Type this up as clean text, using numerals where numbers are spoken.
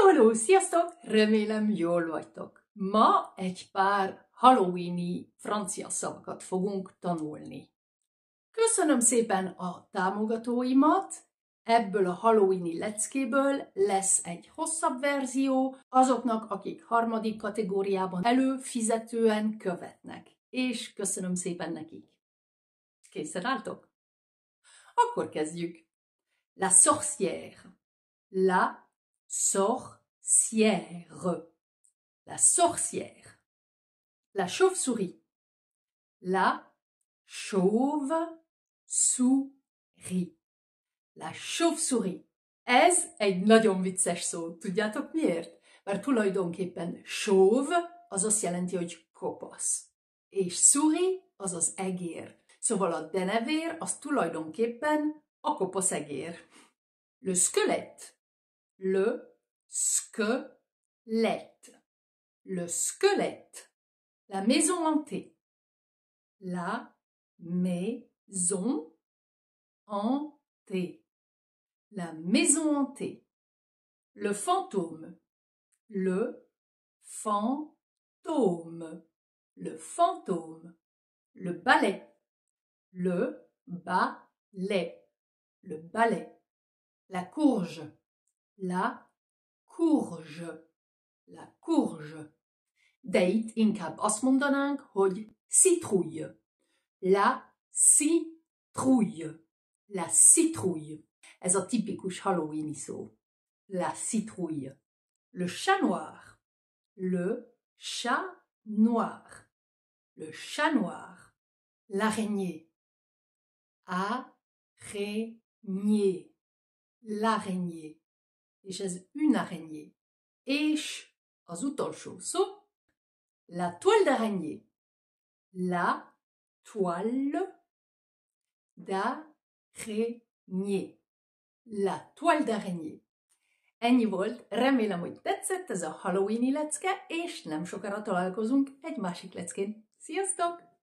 Halló, sziasztok! Remélem jól vagytok. Ma egy pár halloweeni francia szavakat fogunk tanulni. Köszönöm szépen a támogatóimat, ebből a halloweeni leckéből lesz egy hosszabb verzió azoknak, akik harmadik kategóriában előfizetően követnek. És köszönöm szépen nekik. Készen álltok? Akkor kezdjük. La sorcière. La sorcière. La sorcière. La chauve-souris. La chauve-souris. La chauve-souris. Ez egy nagyon vicces szó. Tudjátok miért? Mert tulajdonképpen chauve az azt jelenti, hogy kopasz. És souris az az egér. Szóval a denevér az tulajdonképpen a kopasz egér. Le squelette. Le squelette. Le squelette. La maison hantée. La maison hantée. La maison hantée. Le fantôme. Le fantôme. Le fantôme. Le balai. Le balai. Le balai. La courge. La courge. La courge. De itt inkább azt mondanánk, hogy citrouille. La citrouille. La citrouille. Ez a tipikus halloweeni szó. La citrouille. Le chat noir. Le chat noir. Le chat noir. L'araignée. Araignée. L'araignée. És ez une araignée. És az utolsó szó, la toile d'araignée. La toile d'araignée. La toile d'araignée. Ennyi volt, remélem, hogy tetszett ez a halloweeni lecke, és nem sokára találkozunk egy másik leckén. Sziasztok!